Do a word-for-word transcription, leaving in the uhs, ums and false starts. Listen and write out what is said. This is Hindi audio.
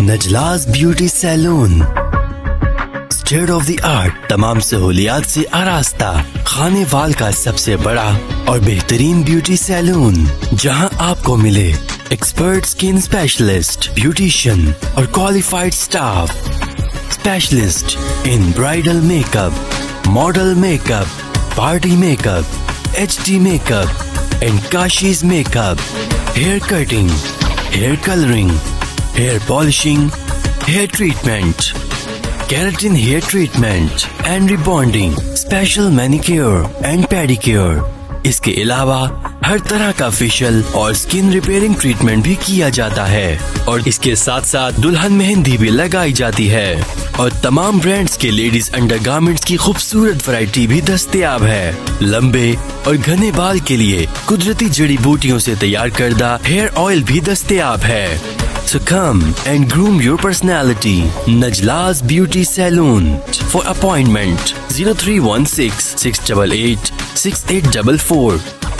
नजलास beauty salon state of the art तमाम सहूलियात से आरास्ता खाने वाल का सबसे बड़ा और बेहतरीन ब्यूटी सैलून, जहां आपको मिले एक्सपर्ट स्किन स्पेशलिस्ट, ब्यूटिशियन और qualified staff, specialist in bridal makeup, model makeup, party makeup, H D makeup and काशीज makeup, hair cutting, hair colouring, hair polishing, hair treatment, keratin hair treatment and rebonding, special manicure and pedicure. इसके अलावा हर तरह का फेशियल और स्किन रिपेयरिंग ट्रीटमेंट भी किया जाता है और इसके साथ साथ दुल्हन मेहंदी भी लगाई जाती है और तमाम ब्रांड्स के लेडीज अंडरगारमेंट्स की खूबसूरत वैरायटी भी दस्तयाब है। लंबे और घने बाल के लिए कुदरती जड़ी बूटियों से तैयार करदा हेयर ऑयल भी दस्तयाब है। So come and groom your personality. Najla's Beauty Saloon. For appointment zero three one six six eight eight six eight four four.